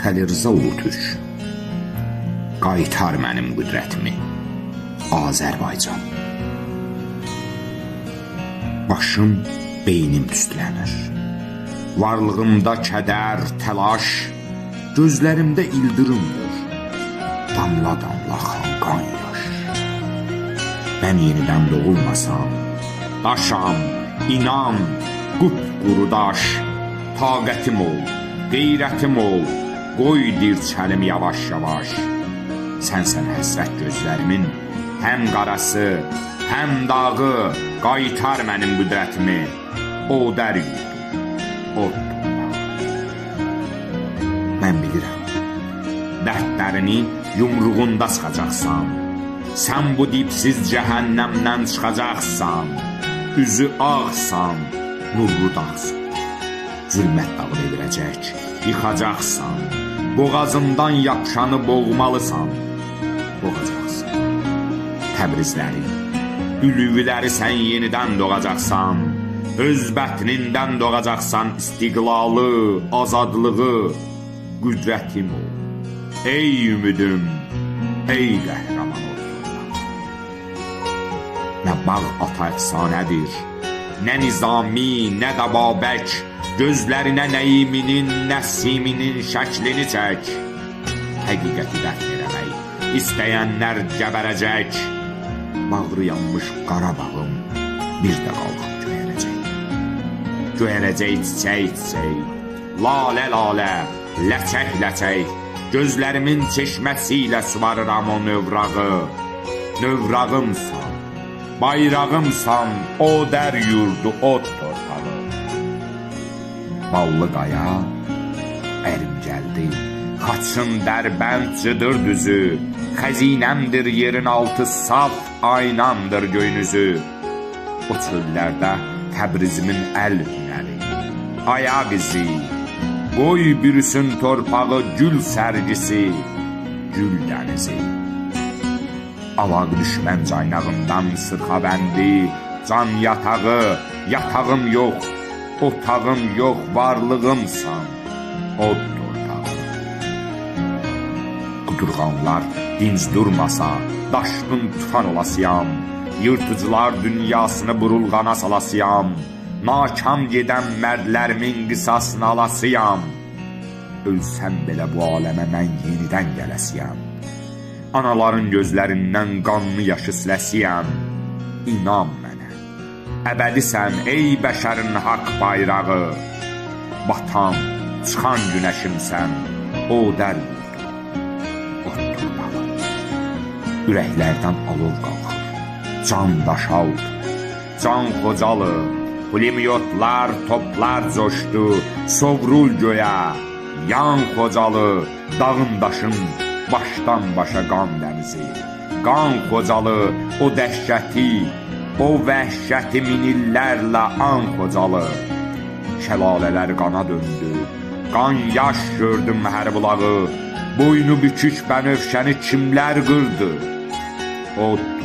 Əli Rza Ulutürk. Qaytar mənim qüdrətimi, Azərbaycan. Başım, beynim tüstülənir. Varlığımda kədər, təlaş, gözlərimdə ildırımdır. Damla damla xanqan yaş. Mən yenidən doğulmasam, daşam, inan, qupquru daş. Taqətim ol, qeyrətim ol, qoy dirçəlim yavaş-yavaş. Sənsən həsrət gözlərimin, həm qarası, həm dağı. Qaytar mənim qüdrətimi, o dər yurdu, oddur. Mən bilirəm, dərdlərini yumruğunda sıxacaqsan. Sən bu dipsiz cəhənnəmdən çıxacaqsan. Üzü ağsan, nurlu dağsan. Zülmət dağı devirəcək, yıxacaqsan. Boğazından yapışanı boğmalısan, boğacaqsan. Təbrizləri, ülüvləri sən yenidən doğacaqsan. Öz bətnindən doğacaqsan istiqlalı, azadlığı. Qüdrətim ol, ey ümidim, ey qəhrəman ordular. Nə bağ ata əfsanədir, nə Nizami, nə də Babək. Gözlərinə Nəyiminin, Nəsiminin şəklini çək. Həqiqəti dəfn eləmək istəyənlər gəbərəcək. Bağrı yanmış Qarabağım bir də qalxıb göyərəcək. Göyərəcək çiçək-çiçək, lalə-lalə, ləçək-ləçək. Gözlərimin çeşməsi ilə suvarıram o növrağı. Növrağımsan, bayrağımsan, o dər yurdu, od torpağı. Ballı qaya, ərim gəldi, xaçın dərbəndcıdır düzü. Xəzinəmdir yerin altı, saf aynamdır göynüzü. O çöllərdə Təbrizimin əl hünəri, ayaq izi, qoy bürüsün torpağı gül sərgisi, gül dənizi. Alaq düşmən caynağından sırxabəndi, can yatağı, yatağım yox, otağım yox, varlığımsan, od torpağı. Qudurğanlar dinc durmasa, daşqın tufan olasıyam. Yırtıcılar dünyasını burulğana salasıyam. Nakam gedən mərdlərimin qisasını alasıyam. Ölsəm belə bu aləmə mən yenidən gələsiyəm. Anaların gözlərindən qanlı yaşı siləsiyəm. İnan mənə, əbədisən ey bəşərin haqq bayrağı. Batan, çıxan günəşimsən, o dər yurdu, od torpağı. Ürəklərdən alov qalxır, can daşaldı, can xocalı. Pulemyotlar, toplar coşdu, sovrul göyə, yan xocalı. Dağın daşın, başdan başa qan dənizi. Qan xocalı, o dəhşəti, o vəhşəti min illərlə an xocalı. Şəlalələr qana döndü, qan yaş gördüm hər bulağı. Boynu bükük bənövşəni kimlər qırdı? Oddur.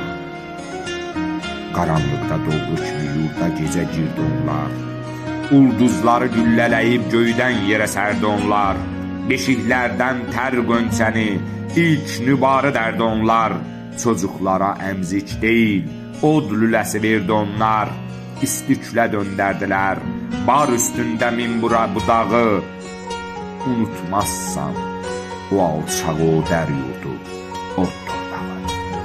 Qaranlıqda doğru kimi yurda gecə girdi onlar. Ulduzları güllələyib göydən yerə sərdi onlar. Beşiklərdən tər qönçəni, ilk nübarı dərdi onlar. Çocuqlara əmzik deyil, od lüləsi verdi onlar. İstiklə döndərdilər, bar üstündə min bura budağı. Unutmazsan o alçağı, o dər yurdu, od torpağı.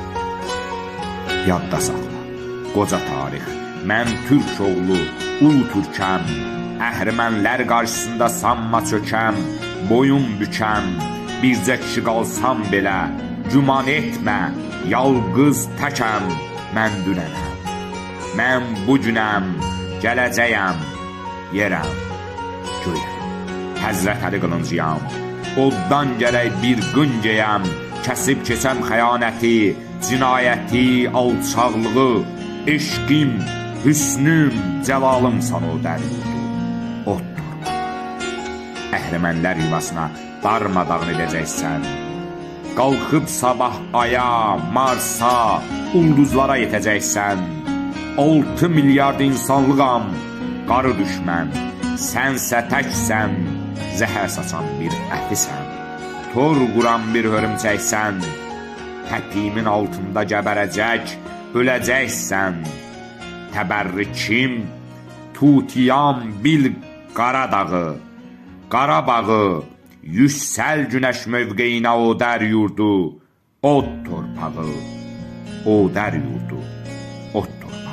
Yadda saxla, qoca tarix, mən türk oğlu, ulu türkəm. Əhrəmənlər qarşısında sanma çökəm, boyun bükəm. Bircə kişi qalsam belə, güman etmə, yalqız təkəm. Mən dünənəm, mən bugünəm, gələcəyəm, yerəm, göyəm. Həzrət Əli qılıncıyam, oddan gərək bir gün geyəm. Kəsib keçəm xəyanəti, cinayəti, alçaqlığı. Eşqim, hüsnüm, cəlalımsan o dər yurdu, od torpağı. Əhrəmənlər yuvasına darmadağın edəcəksən. Qalxıb sabah aya, Marsa, ulduzlara yetəcəksən. 6 milyard insanlığam, qarı düşmən, sənsə təksən. zəhər saçan bir əfisən, tor quran bir hörümçəksən, təpiyimin altında gəbərəcək, öləcəksən. Təbərrikim, tutiyam bil Qaradağı, Qarabağı, yüksəl günəş mövqeyinə o dər yurdu, od torpağı, o dər yurdu, od torpağı.